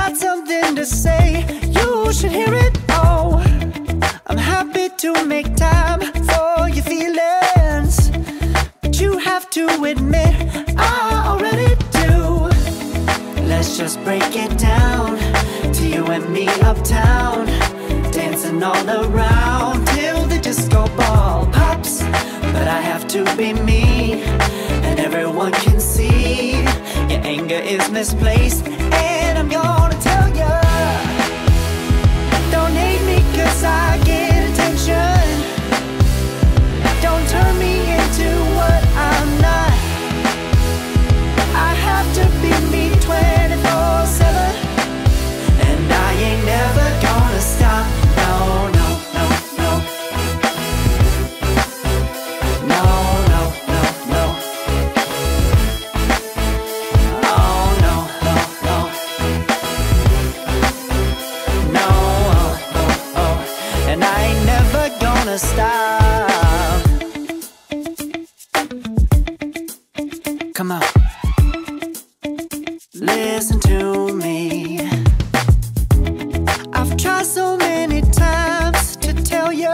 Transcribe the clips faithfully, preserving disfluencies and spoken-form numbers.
got something to say, you should hear it. Oh, I'm happy to make time for your feelings, but you have to admit I already do. Let's just break it down to you and me uptown, dancing all around till the disco ball pops. But I have to be me, and everyone can see your anger is misplaced. And I'm gonna tell ya, don't hate me cause I get attention. Don't turn me into what I'm not. I have to be me twenty-four seven, and I ain't never gonna stop. No, no, no, no. No, no, no, no. Oh, no, no, no. No, oh, oh, oh. And I ain't never gonna stop. Come on. Listen to me. I've tried so many times to tell you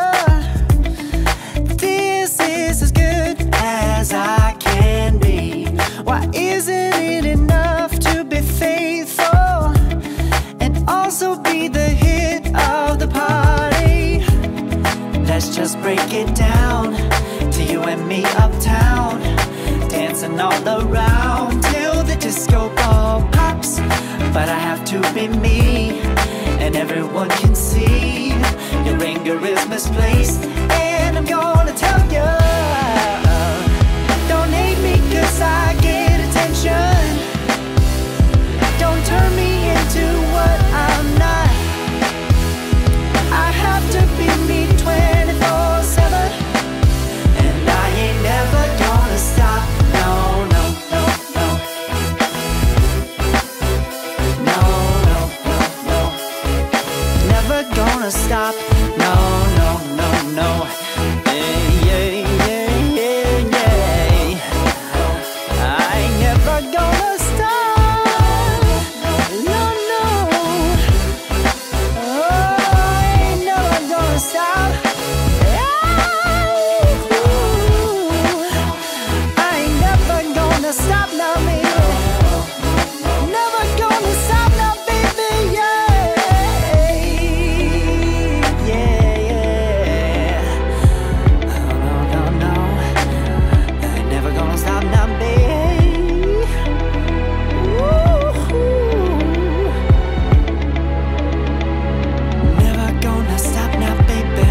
this is as good as I can be. Why isn't it enough to be faithful and also be the hit of the party? Let's just break it down to you and me uptown, dancing all around till the disco ball pops. But I have to be me, and everyone can see your anger is misplaced. And I'm gonna tell ya, don't hate me cause I get attention. Don't turn me into what I'm not. I have to be me twenty-four seven, and I ain't never gonna stop. No, no, no, no. No, no, no, no. Never gonna stop. No, no, no, no. Yeah, yeah, yeah, yeah, yeah. I ain't never gonna stop. No, no. Oh, I ain't never gonna stop. I ain't never gonna stop now, baby. Never gonna stop now, baby. Yeah, yeah, yeah. Oh, no, no, no. I ain't never gonna stop now, baby. Woo-hoo. Never gonna stop now, baby.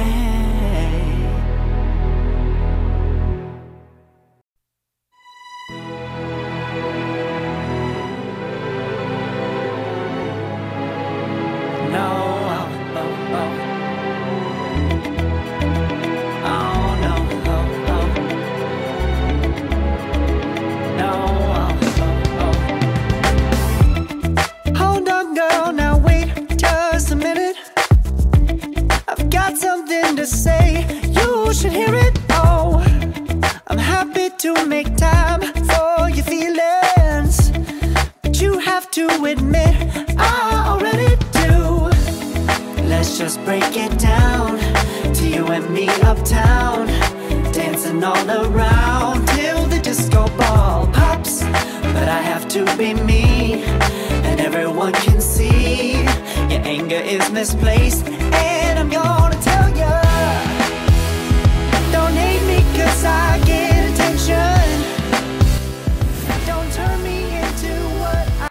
No, oh, oh, oh. Oh, no, oh, oh. No, oh, oh, oh. Hold on, girl, now wait just a minute. I've got something to say, you should hear it. Oh, I'm happy to make time for your feelings, but you have to admit I already do. Let's just break it down to you and me uptown, dancing all around till the disco ball pops. But I have to be me, and everyone can see your anger is misplaced. And I'm gonna tell ya, don't hate me cause I get attention.